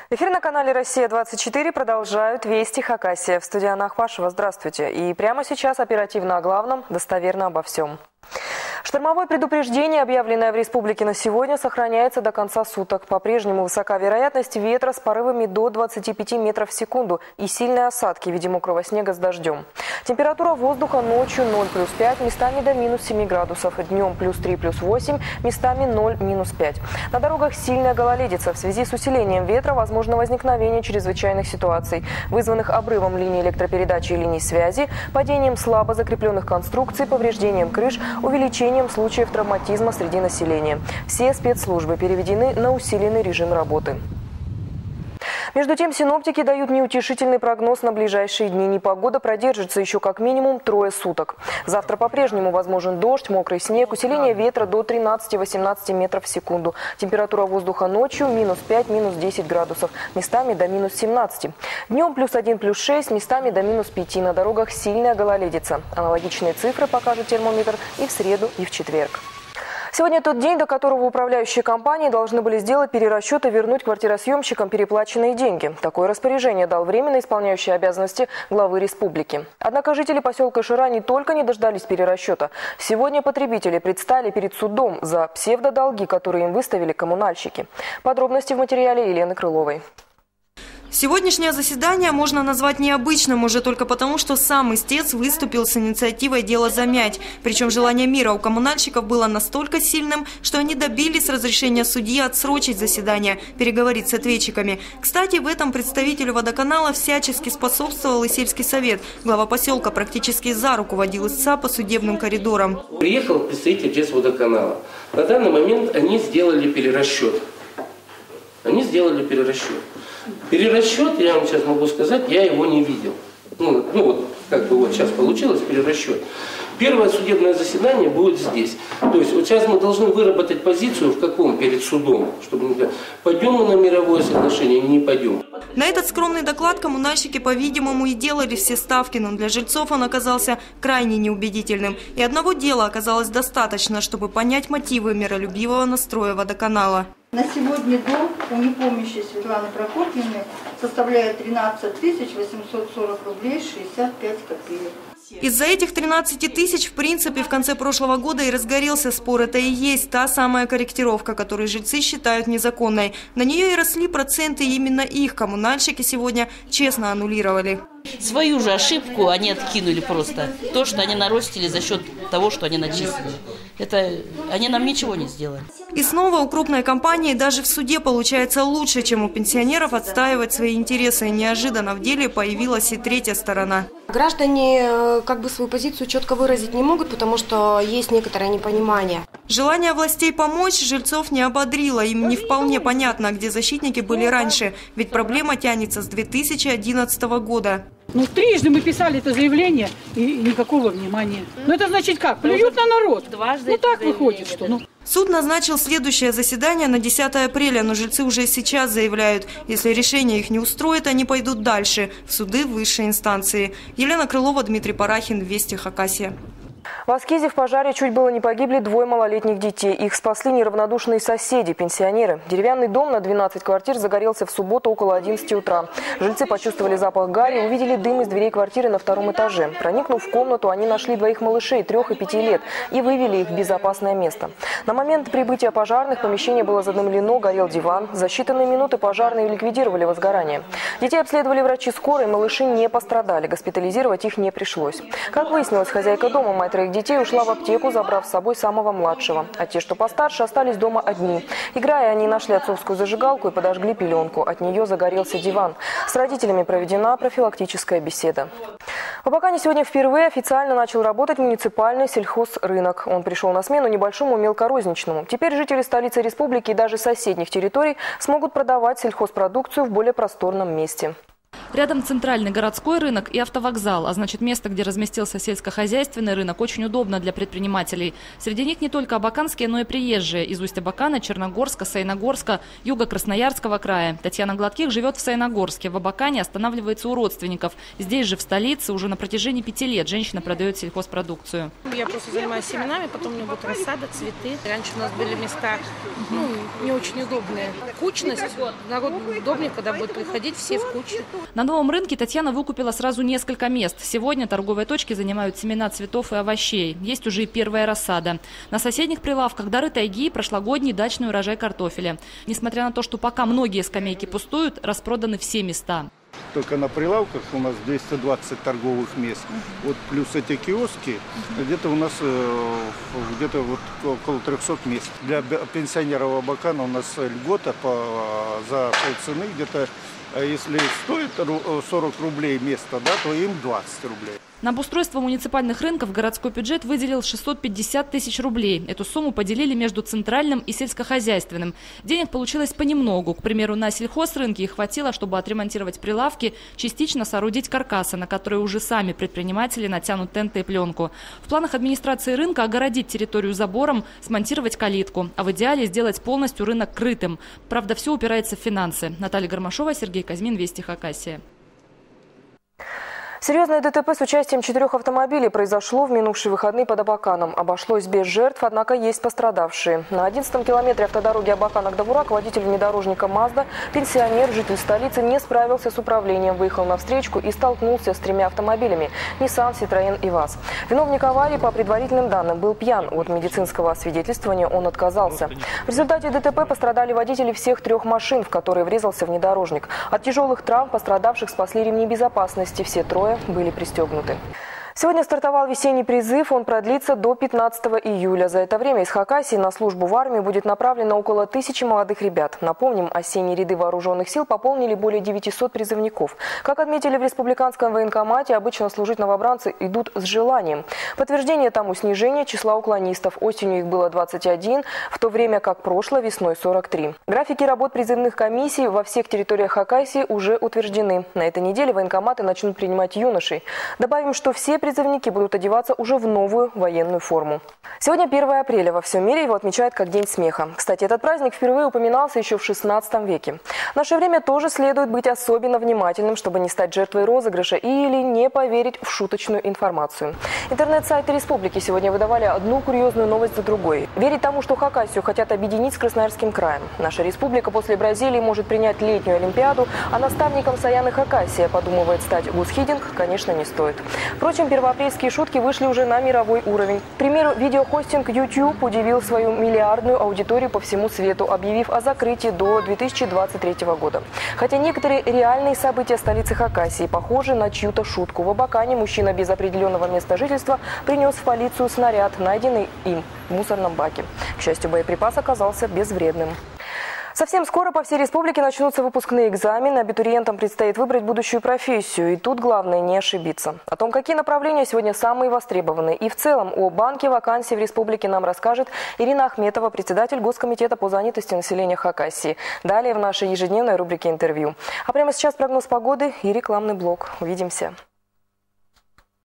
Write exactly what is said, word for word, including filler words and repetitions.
Эфир на канале «Россия двадцать четыре» продолжают «Вести Хакасия». В студии Анна Ахпашева. Здравствуйте. И прямо сейчас оперативно о главном, достоверно обо всем. Штормовое предупреждение, объявленное в республике на сегодня, сохраняется до конца суток. По-прежнему высока вероятность ветра с порывами до двадцати пяти метров в секунду и сильные осадки в виде мокрого снега с дождем. Температура воздуха ночью ноль плюс пять, местами до минус семи градусов. Днем плюс три плюс восемь, местами ноль минус пять. На дорогах сильная гололедица. В связи с усилением ветра возможно возникновение чрезвычайных ситуаций, вызванных обрывом линий электропередачи и линий связи, падением слабо закрепленных конструкций, повреждением крыш, увеличением случаев травматизма среди населения. Все спецслужбы переведены на усиленный режим работы. Между тем, синоптики дают неутешительный прогноз на ближайшие дни. Непогода продержится еще как минимум трое суток. Завтра по-прежнему возможен дождь, мокрый снег, усиление ветра до тринадцати-восемнадцати метров в секунду. Температура воздуха ночью минус пять, минус десять градусов, местами до минус семнадцати. Днем плюс один, плюс шесть, местами до минус пяти. На дорогах сильная гололедица. Аналогичные цифры покажет термометр и в среду, и в четверг. Сегодня тот день, до которого управляющие компании должны были сделать перерасчет и вернуть квартиросъемщикам переплаченные деньги. Такое распоряжение дал временно исполняющий обязанности главы республики. Однако жители поселка Шира не только не дождались перерасчета. Сегодня потребители предстали перед судом за псевдодолги, которые им выставили коммунальщики. Подробности в материале Елены Крыловой. Сегодняшнее заседание можно назвать необычным уже только потому, что сам истец выступил с инициативой дело замять. Причем желание мира у коммунальщиков было настолько сильным, что они добились разрешения судьи отсрочить заседание, переговорить с ответчиками. Кстати, в этом представителю водоканала всячески способствовал и сельский совет. Глава поселка практически за руку водил истца по судебным коридорам. Приехал представитель Джес-водоканала. На данный момент они сделали перерасчет. Они сделали перерасчет. Перерасчет, я вам сейчас могу сказать, я его не видел. Ну, ну вот, как бы вот сейчас получилось перерасчет. Первое судебное заседание будет здесь. То есть вот сейчас мы должны выработать позицию в каком перед судом, чтобы не пойдем мы на мировое соглашение или не пойдем. На этот скромный доклад коммунальщики, по-видимому, и делали все ставки, но для жильцов он оказался крайне неубедительным. И одного дела оказалось достаточно, чтобы понять мотивы миролюбивого настроя водоканала. На сегодня долг у непомнящей Светланы Прокопьевны составляет тринадцать тысяч восемьсот сорок рублей шестьдесят пять копеек. Из-за этих тринадцати тысяч, в принципе, в конце прошлого года и разгорелся спор. Это и есть та самая корректировка, которую жильцы считают незаконной. На нее и росли проценты, и именно их коммунальщики сегодня честно аннулировали. Свою же ошибку они откинули просто. То, что они наростили за счет того, что они начислили. Это они нам ничего не сделали. И снова у крупной компании даже в суде получается лучше, чем у пенсионеров отстаивать свои интересы. И неожиданно в деле появилась и третья сторона. Граждане как бы свою позицию четко выразить не могут, потому что есть некоторое непонимание. Желание властей помочь жильцов не ободрило. Им не вполне понятно, где защитники были раньше. Ведь проблема тянется с две тысячи одиннадцатого года. Ну, трижды мы писали это заявление, и никакого внимания. Ну, это значит как? Плюют на народ. Дважды ну, так выходит, что... Ну. Суд назначил следующее заседание на десятое апреля, но жильцы уже сейчас заявляют, если решение их не устроит, они пойдут дальше, в суды высшей инстанции. Елена Крылова, Дмитрий Парахин, Вести Хакасия. В Аскизе в пожаре чуть было не погибли двое малолетних детей. Их спасли неравнодушные соседи, пенсионеры. Деревянный дом на двенадцать квартир загорелся в субботу около одиннадцати утра. Жильцы почувствовали запах гари, увидели дым из дверей квартиры на втором этаже. Проникнув в комнату, они нашли двоих малышей трех и пяти лет и вывели их в безопасное место. На момент прибытия пожарных помещение было задымлено, горел диван. За считанные минуты пожарные ликвидировали возгорание. Детей обследовали врачи скорой, малыши не пострадали. Госпитализировать их не пришлось. Как выяснилось, хозяйка дома, мать троих детей, ушла в аптеку, забрав с собой самого младшего. А те, что постарше, остались дома одни. Играя, они нашли отцовскую зажигалку и подожгли пеленку. От нее загорелся диван. С родителями проведена профилактическая беседа. В Абакане сегодня впервые официально начал работать муниципальный сельхозрынок. Он пришел на смену небольшому мелкорозничному. Теперь жители столицы республики и даже соседних территорий смогут продавать сельхозпродукцию в более просторном месте. Рядом центральный городской рынок и автовокзал, а значит место, где разместился сельскохозяйственный рынок, очень удобно для предпринимателей. Среди них не только абаканские, но и приезжие из Усть-Абакана, Черногорска, Саяногорска, юга Красноярского края. Татьяна Гладких живет в Саяногорске. В Абакане останавливается у родственников. Здесь же, в столице, уже на протяжении пяти лет женщина продает сельхозпродукцию. Я просто занимаюсь семенами, потом у меня будет рассада, цветы. Раньше у нас были места ну, не очень удобные. Кучность, народ удобнее, когда будет приходить все в кучу. На новом рынке Татьяна выкупила сразу несколько мест. Сегодня торговые точки занимают семена цветов и овощей. Есть уже и первая рассада. На соседних прилавках дары тайги и прошлогодний дачный урожай картофеля. Несмотря на то, что пока многие скамейки пустуют, распроданы все места. Только на прилавках у нас двести двадцать торговых мест. Uh-huh. Вот плюс эти киоски, uh-huh. где-то у нас э, где-то вот около трехсот мест. Для пенсионеров Абакана у нас льгота по, за полцены где-то, если стоит сорок рублей место, да, то им двадцать рублей. На обустройство муниципальных рынков городской бюджет выделил шестьсот пятьдесят тысяч рублей. Эту сумму поделили между центральным и сельскохозяйственным. Денег получилось понемногу. К примеру, на сельхозрынке их хватило, чтобы отремонтировать прилавки, частично соорудить каркасы, на которые уже сами предприниматели натянут тенты и пленку. В планах администрации рынка огородить территорию забором, смонтировать калитку, а в идеале сделать полностью рынок крытым. Правда, все упирается в финансы. Наталья Гармашова, Сергей Казьмин, Вести Хакасия. Серьезное ДТП с участием четырех автомобилей произошло в минувшие выходные под Абаканом. Обошлось без жертв, однако есть пострадавшие. На одиннадцатом километре автодороги Абакан-Агдавурак водитель внедорожника «Мазда», пенсионер, житель столицы, не справился с управлением, выехал на встречку и столкнулся с тремя автомобилями – Nissan, Citroën и ВАЗ. Виновник аварии, по предварительным данным, был пьян. От медицинского освидетельствования он отказался. В результате ДТП пострадали водители всех трех машин, в которые врезался внедорожник. От тяжелых травм пострадавших спасли ремни безопасности. Все трое были пристегнуты. Сегодня стартовал весенний призыв, он продлится до пятнадцатого июля. За это время из Хакасии на службу в армию будет направлено около тысячи молодых ребят. Напомним, осенние ряды вооруженных сил пополнили более девятисот призывников. Как отметили в республиканском военкомате, обычно служить новобранцы идут с желанием. Подтверждение тому снижение числа уклонистов. Осенью их было двадцать один, в то время как прошлой весной сорок три. Графики работ призывных комиссий во всех территориях Хакасии уже утверждены. На этой неделе военкоматы начнут принимать юношей. Добавим, что все призывники будут одеваться уже в новую военную форму. Сегодня первое апреля. Во всем мире его отмечают как День смеха. Кстати, этот праздник впервые упоминался еще в шестнадцатом веке. В наше время тоже следует быть особенно внимательным, чтобы не стать жертвой розыгрыша или не поверить в шуточную информацию. Интернет-сайты республики сегодня выдавали одну курьезную новость за другой. Верить тому, что Хакасию хотят объединить с Красноярским краем. Наша республика после Бразилии может принять летнюю Олимпиаду, а наставником Саяны Хакасия подумывает стать Гусхидинг, конечно, не стоит. Впрочем, первоапрельские шутки вышли уже на мировой уровень. К примеру, видеохостинг YouTube удивил свою миллиардную аудиторию по всему свету, объявив о закрытии до две тысячи двадцать третьего года. Хотя некоторые реальные события столицы Хакасии похожи на чью-то шутку. В Абакане мужчина без определенного места жительства принес в полицию снаряд, найденный им в мусорном баке. К счастью, боеприпас оказался безвредным. Совсем скоро по всей республике начнутся выпускные экзамены. Абитуриентам предстоит выбрать будущую профессию. И тут главное не ошибиться. О том, какие направления сегодня самые востребованные. И в целом о банке вакансий в республике нам расскажет Ирина Ахметова, председатель Госкомитета по занятости населения Хакасии. Далее в нашей ежедневной рубрике «Интервью». А прямо сейчас прогноз погоды и рекламный блок. Увидимся.